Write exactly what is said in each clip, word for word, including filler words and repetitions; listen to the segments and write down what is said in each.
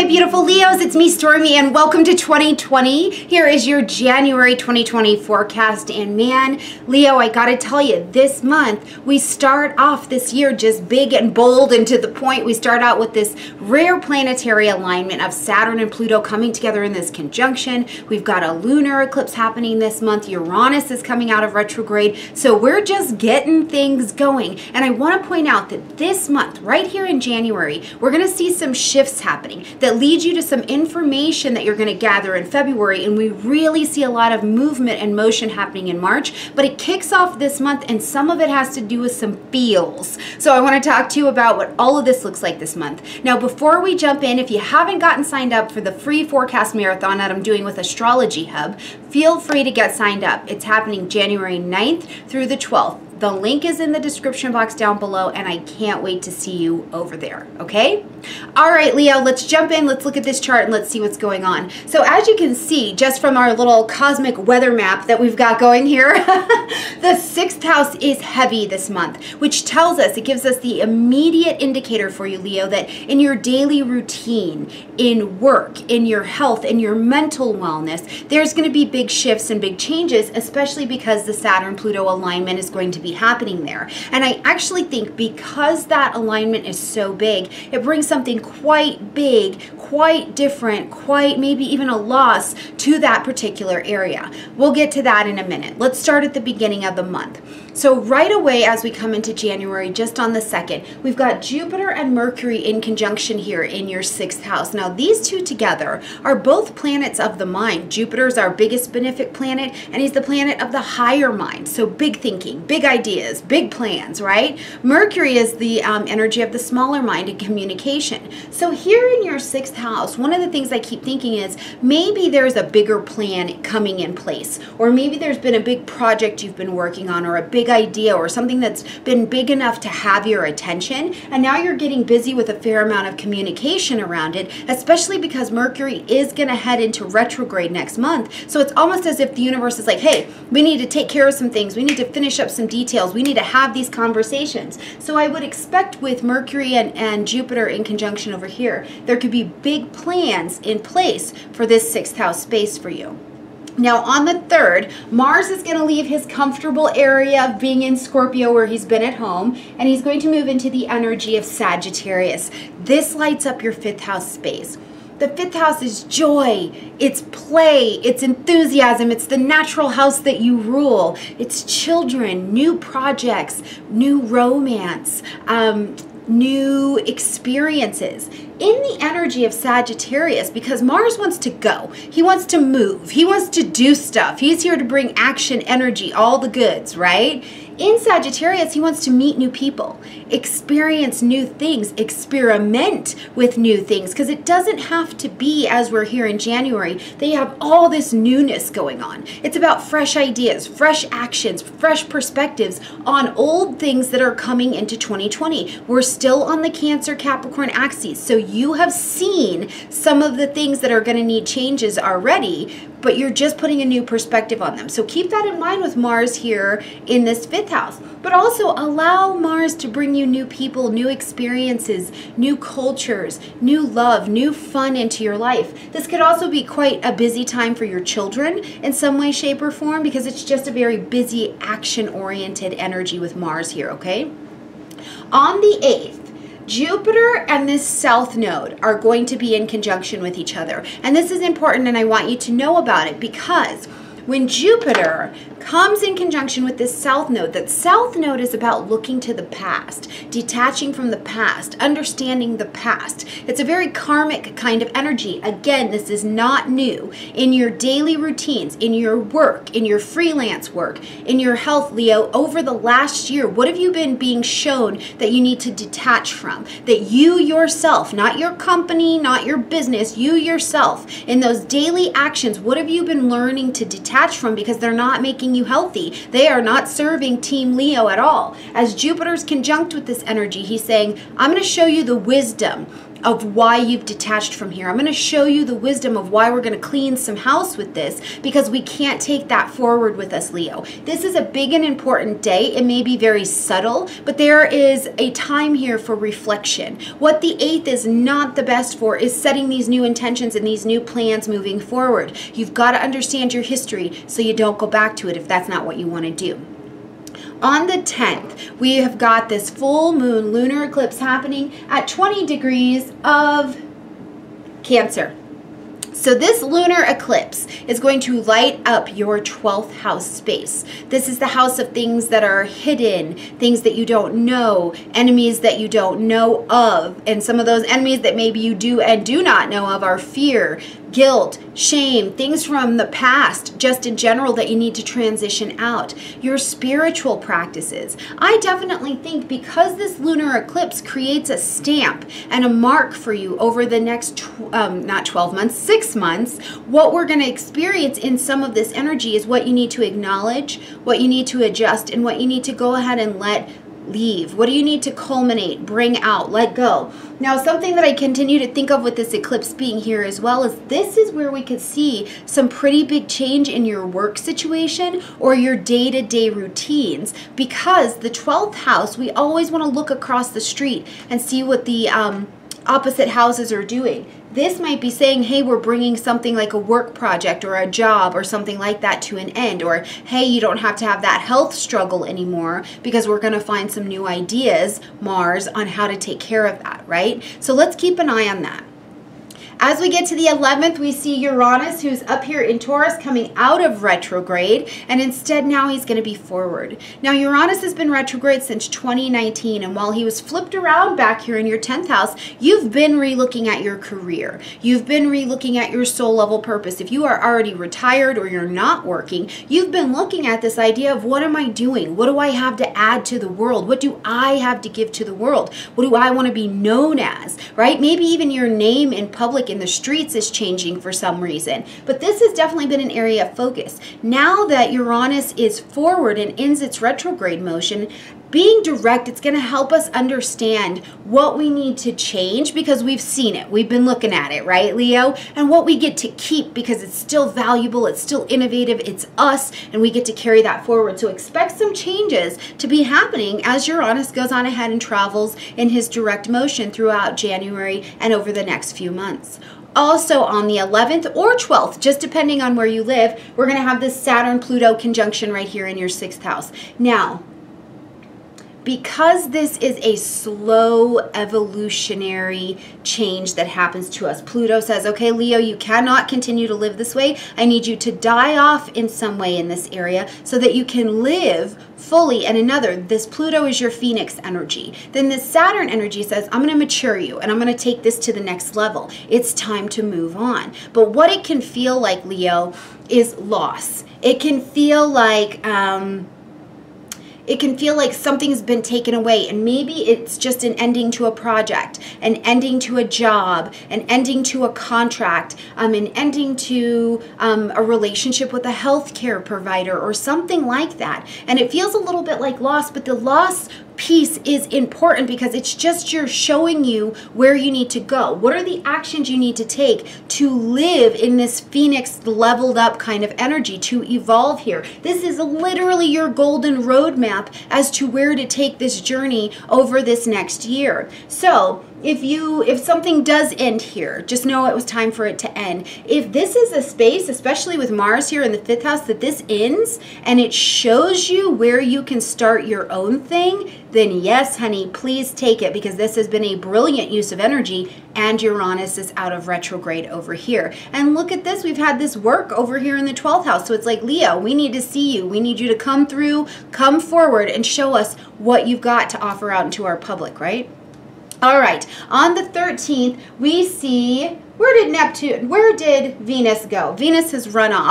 my beautiful Leos, it's me, Stormy, and welcome to twenty twenty. Here is your January twenty twenty forecast, and man, Leo, I gotta tell you, this month, we start off this year just big and bold and to the point. We start out with this rare planetary alignment of Saturn and Pluto coming together in this conjunction. We've got a lunar eclipse happening this month. Uranus is coming out of retrograde, so we're just getting things going. And I want to point out that this month, right here in January, we're gonna see some shifts happening that lead you to some information that you're going to gather in February, and we really see a lot of movement and motion happening in March, but it kicks off this month and some of it has to do with some feels. So I want to talk to you about what all of this looks like this month. Now, before we jump in, if you haven't gotten signed up for the free forecast marathon that I'm doing with Astrology Hub, feel free to get signed up. It's happening January ninth through the twelfth. The link is in the description box down below, and I can't wait to see you over there, okay? All right, Leo, let's jump in. Let's look at this chart and let's see what's going on. So as you can see, just from our little cosmic weather map that we've got going here, the sixth house is heavy this month, which tells us, it gives us the immediate indicator for you, Leo, that in your daily routine, in work, in your health, in your mental wellness, there's going to be big shifts and big changes, especially because the Saturn-Pluto alignment is going to be happening there. And I actually think because that alignment is so big, it brings something quite big, quite different, quite maybe even a loss to that particular area. We'll get to that in a minute. Let's start at the beginning of the month. So right away as we come into January, just on the second, we've got Jupiter and Mercury in conjunction here in your sixth house. Now these two together are both planets of the mind. Jupiter is our biggest benefic planet, and he's the planet of the higher mind. So big thinking, big ideas, big plans, right? Mercury is the um, energy of the smaller mind and communication. So here in your sixth house, one of the things I keep thinking is maybe there's a bigger plan coming in place, or maybe there's been a big project you've been working on, or a big idea, or something that's been big enough to have your attention, and now you're getting busy with a fair amount of communication around it, especially because Mercury is going to head into retrograde next month. So it's almost as if the universe is like, hey, we need to take care of some things, we need to finish up some details, we need to have these conversations. So I would expect with Mercury and, and Jupiter in conjunction over here, there could be big plans in place for this sixth house space for you. Now on the third, Mars is going to leave his comfortable area of being in Scorpio where he's been at home, and he's going to move into the energy of Sagittarius. This lights up your fifth house space. The fifth house is joy, it's play, it's enthusiasm, it's the natural house that you rule. It's children, new projects, new romance, um, new experiences. In the energy of Sagittarius, because Mars wants to go, he wants to move, he wants to do stuff, he's here to bring action, energy, all the goods, right? In Sagittarius, he wants to meet new people, experience new things, experiment with new things, because it doesn't have to be, as we're here in January, that you have all this newness going on. It's about fresh ideas, fresh actions, fresh perspectives on old things that are coming into twenty twenty. We're still on the Cancer Capricorn axis, so you have seen some of the things that are going to need changes already, but you're just putting a new perspective on them. So keep that in mind with Mars here in this fifth house, but also allow Mars to bring you new people, new experiences, new cultures, new love, new fun into your life. This could also be quite a busy time for your children in some way, shape, or form, because it's just a very busy, action-oriented energy with Mars here, okay? On the eighth, Jupiter and this south node are going to be in conjunction with each other. And this is important, and I want you to know about it, because when Jupiter comes in conjunction with this south node, that south node is about looking to the past, detaching from the past, understanding the past. It's a very karmic kind of energy. Again, this is not new. In your daily routines, in your work, in your freelance work, in your health, Leo, over the last year, what have you been being shown that you need to detach from? That you yourself, not your company, not your business, you yourself, in those daily actions, what have you been learning to detach from, because they're not making you healthy? They are not serving Team Leo at all. As Jupiter's conjunct with this energy, he's saying, I'm going to show you the wisdom of why you've detached from here. I'm going to show you the wisdom of why we're going to clean some house with this, because we can't take that forward with us, Leo. This is a big and important day. It may be very subtle, but there is a time here for reflection. What the eighth is not the best for is setting these new intentions and these new plans moving forward. You've got to understand your history so you don't go back to it if that's not what you want to do. On the tenth, we have got this full moon lunar eclipse happening at twenty degrees of Cancer. So this lunar eclipse is going to light up your twelfth house space. This is the house of things that are hidden, things that you don't know, enemies that you don't know of. And some of those enemies that maybe you do and do not know of are fear, guilt, shame, things from the past, just in general, that you need to transition out. Your spiritual practices. I definitely think because this lunar eclipse creates a stamp and a mark for you over the next, tw um, not twelve months, six months, what we're going to experience in some of this energy is what you need to acknowledge, what you need to adjust, and what you need to go ahead and let leave. What do you need to culminate, bring out, let go? Now, something that I continue to think of with this eclipse being here as well is this is where we could see some pretty big change in your work situation or your day-to-day routines, because the twelfth house, we always want to look across the street and see what the um, opposite houses are doing. This might be saying, hey, we're bringing something like a work project or a job or something like that to an end. Or, hey, you don't have to have that health struggle anymore because we're going to find some new ideas, Mars, on how to take care of that, right? So let's keep an eye on that. As we get to the eleventh, we see Uranus, who's up here in Taurus, coming out of retrograde, and instead now he's going to be forward. Now, Uranus has been retrograde since twenty nineteen, and while he was flipped around back here in your tenth house, you've been re-looking at your career. You've been re-looking at your soul level purpose. If you are already retired or you're not working, you've been looking at this idea of, what am I doing? What do I have to add to the world? What do I have to give to the world? What do I want to be known as, right? Maybe even your name in public in the streets is changing for some reason, but this has definitely been an area of focus. Now that Uranus is forward and ends its retrograde motion, being direct, it's going to help us understand what we need to change because we've seen it. We've been looking at it, right, Leo? And what we get to keep because it's still valuable, it's still innovative, it's us, and we get to carry that forward. So expect some changes to be happening as Uranus goes on ahead and travels in his direct motion throughout January and over the next few months. Also on the eleventh or twelfth, just depending on where you live, we're going to have this Saturn-Pluto conjunction right here in your sixth house. Now, because this is a slow evolutionary change that happens to us, Pluto says, okay, Leo, you cannot continue to live this way. I need you to die off in some way in this area so that you can live fully in another. This Pluto is your Phoenix energy. Then this Saturn energy says, I'm going to mature you and I'm going to take this to the next level. It's time to move on. But what it can feel like, Leo, is loss. It can feel like... Um, It can feel like something's been taken away, and maybe it's just an ending to a project, an ending to a job, an ending to a contract, um, an ending to um, a relationship with a healthcare provider or something like that. And it feels a little bit like loss, but the loss piece is important because it's just you're showing you where you need to go. What are the actions you need to take to live in this Phoenix leveled up kind of energy, to evolve here? This is literally your golden roadmap as to where to take this journey over this next year. So if you if something does end here, just know it was time for it to end. If this is a space, especially with Mars here in the fifth house, that this ends and it shows you where you can start your own thing, then yes, honey, please take it, because this has been a brilliant use of energy, and Uranus is out of retrograde over here. And look at this, we've had this work over here in the twelfth house. So it's like, Leo, we need to see you. We need you to come through, come forward, and show us what you've got to offer out into our public, right? All right, on the thirteenth, we see, where did Neptune, where did Venus go? Venus has run off.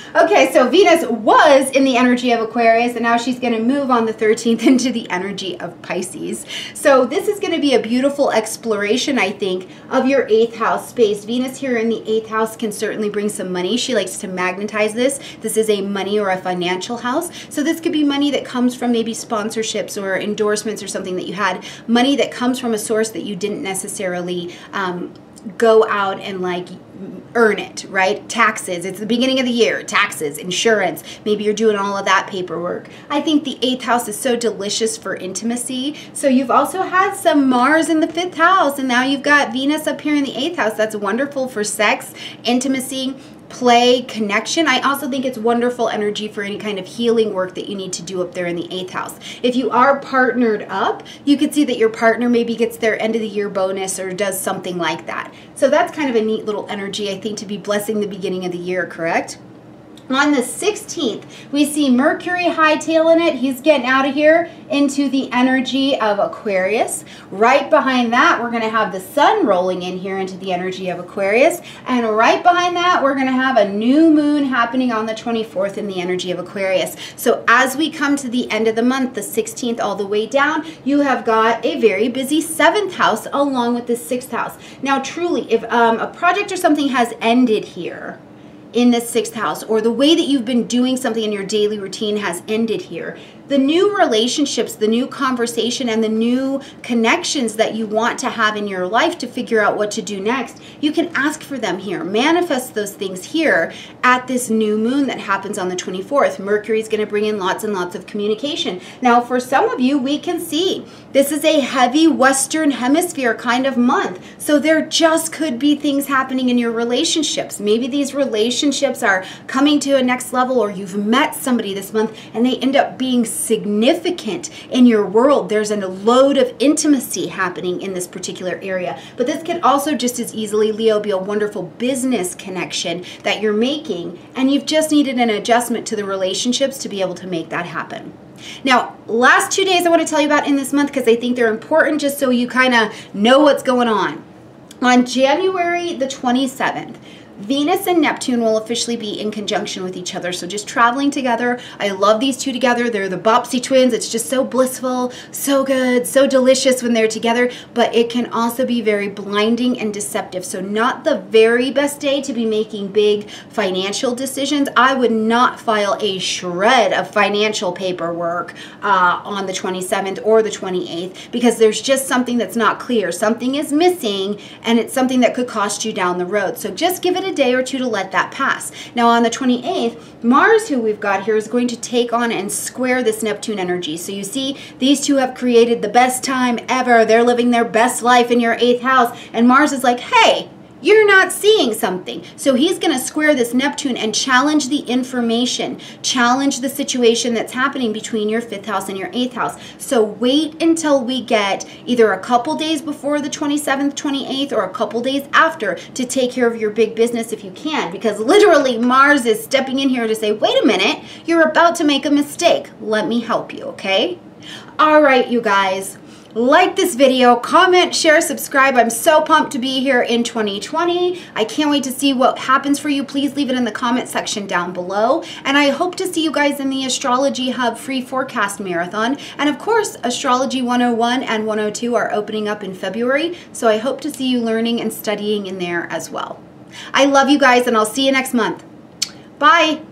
Okay, so Venus was in the energy of Aquarius, and now she's going to move on the thirteenth into the energy of Pisces. So this is going to be a beautiful exploration, I think, of your eighth house space. Venus here in the eighth house can certainly bring some money. She likes to magnetize this. This is a money or a financial house. So this could be money that comes from maybe sponsorships or endorsements or something that you had. Money that comes from a source that you didn't necessarily um, go out and like earn it, right? Taxes, it's the beginning of the year, taxes, insurance, maybe you're doing all of that paperwork. I think the eighth house is so delicious for intimacy. So you've also had some Mars in the fifth house, and now you've got Venus up here in the eighth house. That's wonderful for sex, intimacy, play, connection. I also think it's wonderful energy for any kind of healing work that you need to do up there in the eighth house. If you are partnered up, you could see that your partner maybe gets their end of the year bonus or does something like that. So that's kind of a neat little energy, I think, to be blessing the beginning of the year, correct? On the sixteenth, we see Mercury hightailing it. He's getting out of here into the energy of Aquarius. Right behind that, we're going to have the sun rolling in here into the energy of Aquarius. And right behind that, we're going to have a new moon happening on the twenty-fourth in the energy of Aquarius. So as we come to the end of the month, the sixteenth all the way down, you have got a very busy seventh house along with the sixth house. Now, truly, if um, a project or something has ended here, in the sixth house, or the way that you've been doing something in your daily routine has ended here, the new relationships, the new conversation, and the new connections that you want to have in your life to figure out what to do next, you can ask for them here. Manifest those things here at this new moon that happens on the twenty-fourth. Mercury is going to bring in lots and lots of communication. Now, for some of you, we can see this is a heavy Western Hemisphere kind of month. So there just could be things happening in your relationships. Maybe these relationships are coming to a next level, or you've met somebody this month and they end up being significant in your world. There's a load of intimacy happening in this particular area. But this could also just as easily, Leo, be a wonderful business connection that you're making, and you've just needed an adjustment to the relationships to be able to make that happen. Now, last two days I want to tell you about in this month because I think they're important just so you kind of know what's going on. On January the twenty-seventh, Venus and Neptune will officially be in conjunction with each other. So just traveling together. I love these two together. They're the Bopsy twins. It's just so blissful, so good, so delicious when they're together. But it can also be very blinding and deceptive. So not the very best day to be making big financial decisions. I would not file a shred of financial paperwork uh, on the twenty-seventh or the twenty-eighth because there's just something that's not clear. Something is missing, and it's something that could cost you down the road. So just give it a day or two to let that pass. Now on the twenty-eighth, Mars, who we've got here, is going to take on and square this Neptune energy. So you see, these two have created the best time ever. They're living their best life in your eighth house. And Mars is like, hey, you're not seeing something. So he's going to square this Neptune and challenge the information, challenge the situation that's happening between your fifth house and your eighth house. So wait until we get either a couple days before the twenty-seventh, twenty-eighth, or a couple days after to take care of your big business if you can, because literally Mars is stepping in here to say, wait a minute, you're about to make a mistake. Let me help you, okay? All right, you guys. Like this video, comment, share, subscribe. I'm so pumped to be here in twenty twenty. I can't wait to see what happens for you. Please leave it in the comment section down below. And I hope to see you guys in the Astrology Hub free forecast marathon. And of course, Astrology one oh one and one oh two are opening up in February. So I hope to see you learning and studying in there as well. I love you guys, and I'll see you next month. Bye.